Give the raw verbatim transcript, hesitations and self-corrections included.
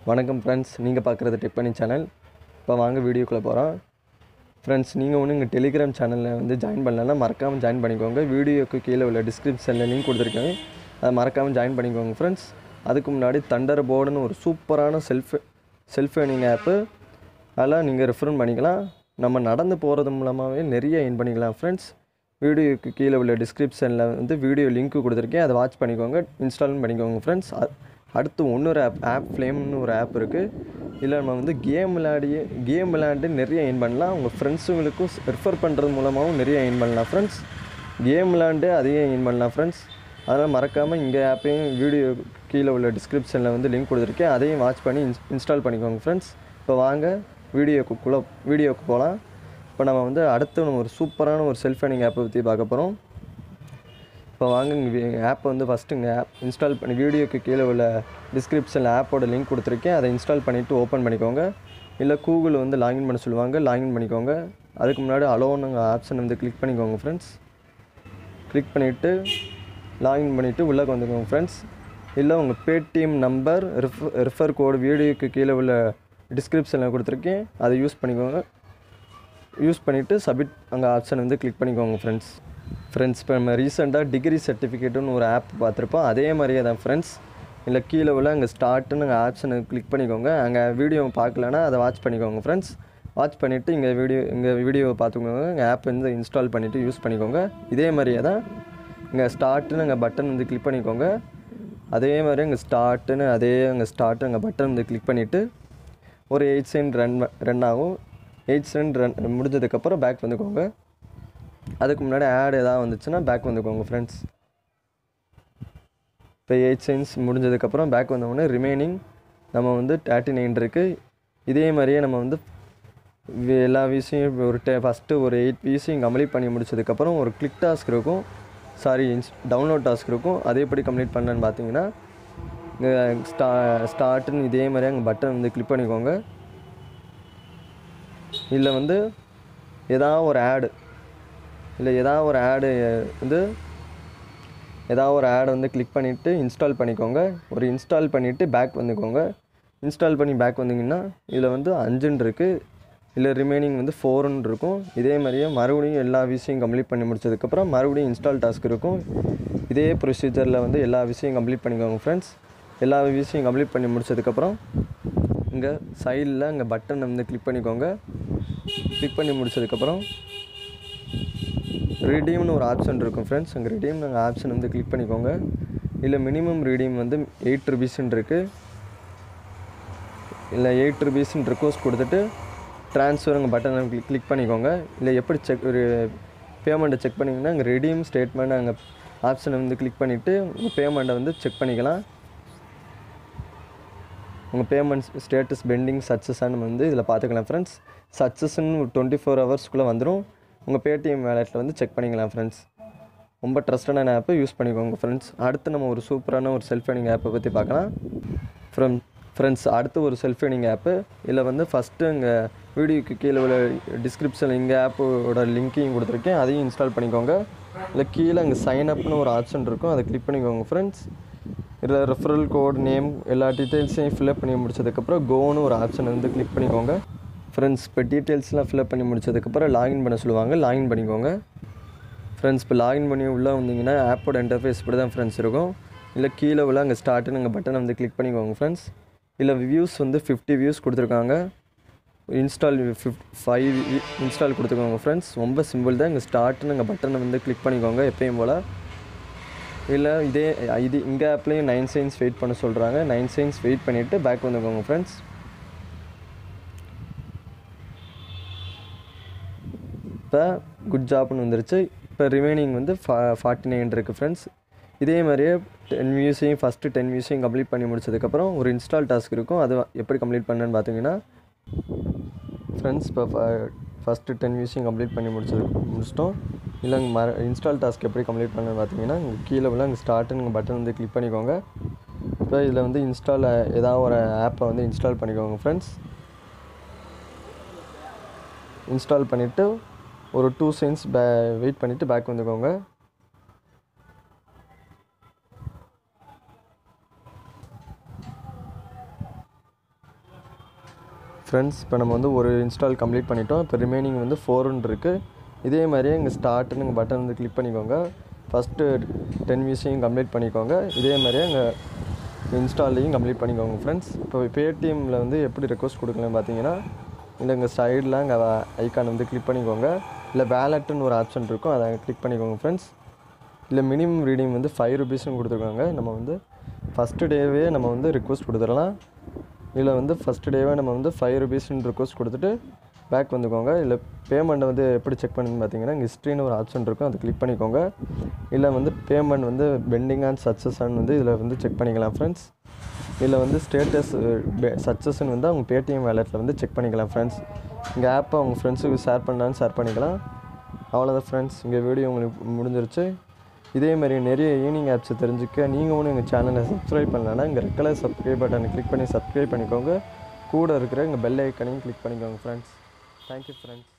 வணக்கம் ஃப்ரெண்ட்ஸ், நீங்கள் பார்க்குறது டெக் பண்ணி சேனல். இப்போ வாங்க வீடியோக்குள்ளே போகிறோம். ஃப்ரெண்ட்ஸ், நீங்கள் ஒன்று எங்கள் டெலிகிராம் சேனலில் வந்து ஜாயின் பண்ணலன்னா மறக்காமல் ஜாயின் பண்ணிக்கோங்க. வீடியோக்கு கீழே உள்ள டிஸ்கிரிப்ஷனில் லிங்க் கொடுத்துருக்கேன், அதை மறக்காமல் ஜாயின் பண்ணிக்கோங்க ஃப்ரெண்ட்ஸ். அதுக்கு முன்னாடி தண்டர் போர்டுன்னு ஒரு சூப்பரான செல்ஃப் செல்ஃப் ஏர்னிங் ஆப்பு, அதெல்லாம் நீங்கள் ரெஃபர் பண்ணிக்கலாம். நம்ம நடந்து போகிறது மூலமாகவே நிறைய ஏர்ன் பண்ணிக்கலாம் ஃப்ரெண்ட்ஸ். வீடியோக்கு கீழே உள்ள டிஸ்கிரிப்ஷனில் வந்து வீடியோ லிங்க் கொடுத்துருக்கேன், அதை வாட்ச் பண்ணிக்கோங்க, இன்ஸ்டால் பண்ணிக்கோங்க ஃப்ரெண்ட்ஸ். அடுத்து இன்னொரு ஆப் ஆப் ஃப்ளேம்னு ஒரு ஆப் இருக்குது. இதில் நம்ம வந்து கேம் விளையாடியே கேம் விளையாண்டு நிறைய ஏர்ன் பண்ணலாம். உங்கள் ஃப்ரெண்ட்ஸுங்களுக்கும் ரெஃபர் பண்ணுறது மூலமாகவும் நிறைய ஏர்ன் பண்ணலாம் ஃப்ரெண்ட்ஸ். கேம் விளையாண்டு அதையும் ஏர்ன் பண்ணலாம் ஃப்ரெண்ட்ஸ். அதனால் மறக்காமல் இங்கே ஆப்பையும் வீடியோ கீழே உள்ள டிஸ்கிரிப்ஷனில் வந்து லிங்க் கொடுத்துருக்கேன், அதையும் வாட்ச் பண்ணி இன்ஸ் இன்ஸ்டால் பண்ணிக்கோங்க ஃப்ரெண்ட்ஸ். இப்போ வாங்க வீடியோக்குள்ளே வீடியோவுக்கு போகலாம். இப்போ நம்ம வந்து அடுத்து நம்ம ஒரு சூப்பரான ஒரு செல்ஃப் ஏர்னிங் ஆப்பை பற்றி பார்க்க போகிறோம். இப்போ வாங்க ஆப்பை வந்து ஃபஸ்ட்டு இங்கே ஆப் இன்ஸ்டால் பண்ணி வீடியோக்கு கீழே உள்ள டிஸ்கிரிப்ஷனில் ஆப்போட லிங்க் கொடுத்துருக்கேன், அதை இன்ஸ்டால் பண்ணிவிட்டு ஓப்பன் பண்ணிக்கோங்க. இல்லை கூகுள் வந்து லாகின் பண்ண சொல்லுவாங்க, லாகின் பண்ணிக்கோங்க. அதுக்கு முன்னாடி அலோன்னு ஆப்ஷன் வந்து கிளிக் பண்ணிக்கோங்க ஃப்ரெண்ட்ஸ். கிளிக் பண்ணிவிட்டு லாகின் பண்ணிவிட்டு உள்ளே வந்துக்கோங்க ஃப்ரெண்ட்ஸ். இல்லை உங்கள் Paytm number refer refer code வீடியோக்கு கீழே உள்ள டிஸ்கிரிப்ஷனில் கொடுத்துருக்கேன், அதை யூஸ் பண்ணிக்கோங்க. யூஸ் பண்ணிவிட்டு சப்மிட் அங்கே ஆப்ஷன் வந்து கிளிக் பண்ணிக்கோங்க ஃப்ரெண்ட்ஸ். ஃப்ரெண்ட்ஸ், இப்போ நம்ம ரீசெண்டாக டிகிரி சர்டிஃபிகேட்டுன்னு ஒரு ஆப் பார்த்துருப்போம், அதே மாதிரியே தான் ஃப்ரெண்ட்ஸ். இல்லை கீழே உள்ள அங்கே ஸ்டார்ட்டுன்னு அங்கே ஆப்ஷனை கிளிக் பண்ணிக்கோங்க. அங்கே வீடியோ பார்க்கலன்னா அதை வாட்ச் பண்ணிக்கோங்க ஃப்ரெண்ட்ஸ். வாட்ச் பண்ணிவிட்டு இங்கே வீடியோ இங்கே வீடியோவை பார்த்துக்கோங்க. இங்கே ஆப் வந்து இன்ஸ்டால் பண்ணிவிட்டு யூஸ் பண்ணிக்கோங்க. இதே மாதிரியே தான் இங்கே ஸ்டார்ட்டுன்னு அங்கே பட்டன் வந்து கிளிக் பண்ணிக்கோங்க. அதே மாதிரி அங்கே ஸ்டார்ட்டுன்னு அதே அங்கே ஸ்டார்ட்டு அங்கே பட்டன் வந்து கிளிக் பண்ணிவிட்டு ஒரு எயிட் செகண்ட் ரன் ரன் ஆகும். எயிட் செகண்ட் ரன் முடிஞ்சதுக்கப்புறம் பேக் வந்துக்கோங்க. அதுக்கு முன்னாடி ஆட் எதாவது வந்துச்சுன்னா பேக் வந்துக்கோங்க ஃப்ரெண்ட்ஸ். இப்போ எயிட் செகண்ட்ஸ் முடிஞ்சதுக்கப்புறம் பேக் வந்தோடனே ரிமைனிங் நம்ம வந்து தேர்ட்டி நைன் இருக்குது. இதே மாதிரியே நம்ம வந்து எல்லா விஷயம் ஒரு டே ஃபஸ்ட்டு ஒரு எயிட் விஷயம் கம்ப்ளீட் பண்ணி முடிச்சதுக்கப்புறம் ஒரு கிளிக் டாஸ்க் இருக்கும், சாரி இன்ஸ் டவுன்லோட் டாஸ்க் இருக்கும். அது எப்படி கம்ப்ளீட் பண்ணேன்னு பார்த்தீங்கன்னா இங்கே ஸ்டா ஸ்டார்ட்டுன்னு இதே மாதிரி அங்கே பட்டன் வந்து கிளிக் பண்ணிக்கோங்க. இல்லை வந்து ஏதாவது ஒரு ஆடு இல்லை ஏதாவது ஒரு ஆடு வந்து ஏதாவது ஒரு ஆடை வந்து கிளிக் பண்ணிவிட்டு இன்ஸ்டால் பண்ணிக்கோங்க. ஒரு இன்ஸ்டால் பண்ணிவிட்டு பேக் வந்துக்கோங்க. இன்ஸ்டால் பண்ணி பேக் வந்தீங்கன்னா இதில் வந்து அஞ்சுன்னு இருக்குது, இல்லை ரிமைனிங் வந்து ஃபோருன்னு இருக்கும். இதே மாதிரியே மறுபடியும் எல்லா விஷயம் கம்ப்ளீட் பண்ணி முடிச்சதுக்கப்புறம் மறுபடியும் இன்ஸ்டால் டாஸ்க் இருக்கும். இதே ப்ரொசீஜரில் வந்து எல்லா விஷயம் கம்ப்ளீட் பண்ணிக்கோங்க ஃப்ரெண்ட்ஸ். எல்லா விஷயம் கம்ப்ளீட் பண்ணி முடிச்சதுக்கப்புறம் இங்கே சைடில் இங்கே பட்டன் வந்து கிளிக் பண்ணிக்கோங்க. கிளிக் பண்ணி முடிச்சதுக்கப்புறம் ரீடீம்னு ஒரு ஆப்ஷன் இருக்கும் ஃப்ரெண்ட்ஸ். அங்கே ரீடீம் நாங்கள் ஆப்ஷன் வந்து கிளிக் பண்ணிக்கோங்க. இல்லை மினிமம் ரீடீம் வந்து எயிட் ருபீஸ்ன்னு இருக்குது. இல்லை எயிட் ருபீஸ்ன்னு ரிக்வஸ்ட் கொடுத்துட்டு ட்ரான்ஸ்ஃபர் அங்கே பட்டன் கிளிக் கிளிக் பண்ணிக்கோங்க. இல்லை எப்படி செக் ஒரு பேமெண்ட்டை செக் பண்ணிங்கன்னா அங்கே ரெடீம் ஸ்டேட்மெண்ட் அங்கே ஆப்ஷனை வந்து கிளிக் பண்ணிவிட்டு உங்கள் பேமெண்ட்டை வந்து செக் பண்ணிக்கலாம். உங்கள் பேமெண்ட் ஸ்டேட்டஸ் பெண்டிங் சக்ஸஸ்ன்னு வந்து இதில் பார்த்துக்கலாம் ஃப்ரெண்ட்ஸ். சக்ஸஸ்ன்னு ஒரு டுவெண்ட்டி ஃபோர் ஹவர்ஸ்க்குள்ளே வந்துடும். உங்கள் பேடிஎம் வேலெட்டில் வந்து செக் பண்ணிக்கலாம் ஃப்ரெண்ட்ஸ். ரொம்ப ட்ரஸ்டடான ஆப்பை யூஸ் பண்ணிக்கோங்க ஃப்ரெண்ட்ஸ். அடுத்து நம்ம ஒரு சூப்பரான ஒரு செல்ஃப் ஏர்னிங் ஆப்பை பற்றி பார்க்கலாம் ஃப்ரெண்ட் ஃப்ரெண்ட்ஸ். அடுத்து ஒரு செல்ஃப் ஏர்னிங் ஆப்பு. இதில் வந்து ஃபஸ்ட்டு இங்கே வீடியோக்கு கீழே உள்ள டிஸ்கிரிப்ஷனில் இங்கே ஆப்போட லிங்க்கையும் கொடுத்துருக்கேன், அதையும் இன்ஸ்டால் பண்ணிக்கோங்க. இல்லை கீழே அங்கே சைன் அப்னு ஒரு ஆப்ஷன் இருக்கும், அதை கிளிக் பண்ணிக்கோங்க ஃப்ரெண்ட்ஸ். இதில் ரெஃபரல் கோட் நேம் எல்லா டீட்டெயில்ஸையும் ஃபில்அப் பண்ணி முடிச்சதுக்கப்புறம் கோன்னு ஒரு ஆப்ஷன் வந்து கிளிக் பண்ணிக்கோங்க ஃப்ரெண்ட்ஸ். இப்போ டீட்டெயில்ஸ்லாம் ஃபில்அப் பண்ணி முடிச்சதுக்கப்புறம் லாகின் பண்ண சொல்லுவாங்க, லாகின் பண்ணிக்கோங்க ஃப்ரெண்ட்ஸ். இப்போ லாகின் பண்ணி உள்ளே வந்தீங்கன்னா ஆப்போட இன்டர்ஃபேஸ் இப்படி தான் ஃப்ரெண்ட்ஸ் இருக்கும். இல்லை கீழே உள்ள அங்கே ஸ்டார்ட்டுன்னு அங்கே பட்டனை வந்து கிளிக் பண்ணிக்கோங்க ஃப்ரெண்ட்ஸ். இல்லை வியூஸ் வந்து ஃபிஃப்டி வியூஸ் கொடுத்துருக்காங்க. இன்ஸ்டால் ஃபிஃப்ட் ஃபைவ் இன்ஸ்டால் கொடுத்துக்கோங்க ஃப்ரெண்ட்ஸ். ரொம்ப சிம்பிள் தான். இங்கே ஸ்டார்ட்டுன்னு அங்கே பட்டனை வந்து கிளிக் பண்ணிக்கோங்க எப்பயும் போல். இல்லை இதே இது இங்கே ஆப்லேயும் நைன் செகண்ட்ஸ் வெயிட் பண்ண சொல்கிறாங்க. நைன் செகண்ட்ஸ் வெயிட் பண்ணிவிட்டு பேக் வந்துக்கோங்க ஃப்ரெண்ட்ஸ். இப்போ குட் ஜாப்னு வந்துருச்சு. இப்போ ரிமைனிங் வந்து ஃபா ஃபார்ட்டி நைன் இருக்குது ஃப்ரெண்ட்ஸ். இதே மாதிரியே டென் வியூஸையும் ஃபஸ்ட்டு டென் வியூஸையும் கம்ப்ளீட் பண்ணி முடிச்சதுக்கப்புறம் ஒரு இன்ஸ்டால் டாஸ்க் இருக்கும், அது எப்படி கம்ப்ளீட் பண்ணேன்னு பார்த்தீங்கன்னா ஃப்ரெண்ட்ஸ் இப்போ ஃபஸ்ட்டு டென் வியூஸையும் கம்ப்ளீட் பண்ணி முடிச்சது முடிச்சிட்டோம். இல்லை அங்கே மர இன்ஸ்டால் டாஸ்க் எப்படி கம்ப்ளீட் பண்ணேன்னு பார்த்தீங்கன்னா இங்கே கீழே உள்ள அங்கே ஸ்டார்ட்டுன்னு பட்டன் வந்து கிளிக் பண்ணிக்கோங்க. இப்போ இதில் வந்து இன்ஸ்டால் ஏதாவது ஒரு ஆப்பை வந்து இன்ஸ்டால் பண்ணிக்கோங்க ஃப்ரெண்ட்ஸ். இன்ஸ்டால் பண்ணிவிட்டு ஒரு டூ செகண்ட்ஸ் பே வெயிட் பண்ணிவிட்டு பேக் வந்துக்கோங்க. ஃப்ரெண்ட்ஸ் இப்போ நம்ம வந்து ஒரு இன்ஸ்டால் கம்ப்ளீட் பண்ணிட்டோம். இப்போ ரிமைனிங் வந்து ஃபோர்னு இருக்குது. இதே மாதிரியே இங்கே ஸ்டார்ட்னு இங்கே பட்டன் வந்து கிளிக் பண்ணிக்கோங்க. ஃபஸ்ட்டு டென் வியூஸையும் கம்ப்ளீட் பண்ணிக்கோங்க. இதே மாதிரியே இங்கே இன்ஸ்டால்லையும் கம்ப்ளீட் பண்ணிக்கோங்க ஃப்ரெண்ட்ஸ். இப்போ பேடிஎம்மில் வந்து எப்படி ரெக்வஸ்ட் கொடுக்கலன்னு பார்த்தீங்கன்னா, இல்லை இங்கே சைடில் இங்கே ஐக்கான் வந்து கிளிக் பண்ணிக்கோங்க. இல்லை வேலெட்டுன்னு ஒரு ஆப்ஷன் இருக்கும், அதை கிளிக் பண்ணிக்கோங்க ஃப்ரெண்ட்ஸ். இல்லை மினிமம் ரீடிங் வந்து ஃபைவ் ருபீஸ்னு கொடுத்துருக்காங்க. நம்ம வந்து ஃபஸ்ட்டு டேவே நம்ம வந்து ரிக்வஸ்ட் கொடுத்துடலாம். இதில் வந்து ஃபஸ்ட்டு டேவே நம்ம வந்து ஃபைவ் ருபீஸ்ன்னு ரிக்வஸ்ட் கொடுத்துட்டு பேக் வந்துக்கோங்க. இல்லை பேமெண்ட்டை வந்து எப்படி செக் பண்ணுன்னு பார்த்தீங்கன்னா, இங்கே ஹிஸ்ட்ரின்னு ஒரு ஆப்ஷன் இருக்கும், அதை கிளிக் பண்ணிக்கோங்க. இல்லை வந்து பேமெண்ட் வந்து பெண்டிங் அண்ட் சக்ஸஸ்ன்னு வந்து இதில் வந்து செக் பண்ணிக்கலாம் ஃப்ரெண்ட்ஸ். இதில் வந்து ஸ்டேட்டஸ் சக்ஸஸ்ன்னு வந்து அவங்க பேடிஎம் வேலெட்டில் வந்து செக் பண்ணிக்கலாம் ஃப்ரெண்ட்ஸ். இங்கே ஆப்பை அவங்க ஃப்ரெண்ட்ஸுக்கு ஷேர் பண்ணான்னு ஷேர் பண்ணிக்கலாம். அவ்வளோதான் ஃப்ரெண்ட்ஸ், இங்கே வீடியோ உங்களுக்கு முடிஞ்சிருச்சு. இதேமாதிரி நிறைய ஈவினிங் ஆப்ஸை தெரிஞ்சுக்க நீங்கள் ஒன்று எங்கள் சேனலை சப்ஸ்கிரைப் பண்ணலன்னா இங்கே ரெட் கலர் சப்ஸ்கிரைப் பட்டனை கிளிக் பண்ணி சப்ஸ்கிரைப் பண்ணிக்கோங்க. கூட இருக்கிற எங்கள் பெல் ஐக்கனையும் கிளிக் பண்ணிக்கோங்க ஃப்ரெண்ட்ஸ். Thank you friends.